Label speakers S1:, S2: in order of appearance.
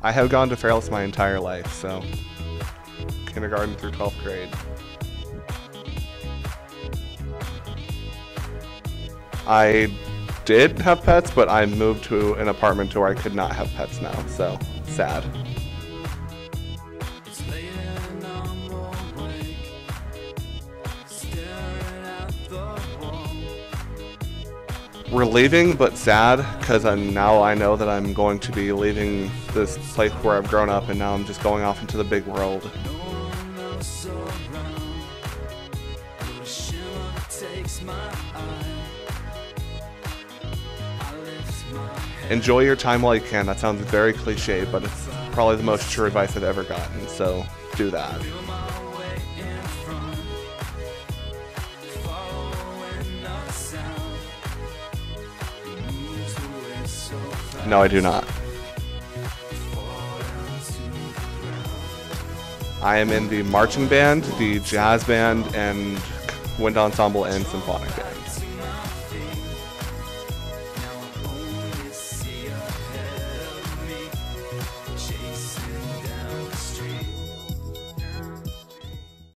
S1: I have gone to Fairless my entire life, so kindergarten through 12th grade. I did have pets, but I moved to an apartment to where I could not have pets now, so sad. We're leaving, but sad, because now I know that I'm going to be leaving this place where I've grown up, and now I'm just going off into the big world. Enjoy your time while you can. That sounds very cliche, but it's probably the most true advice I've ever gotten, so do that. No, I do not. I am in the marching band, the jazz band, and wind ensemble and symphonic band.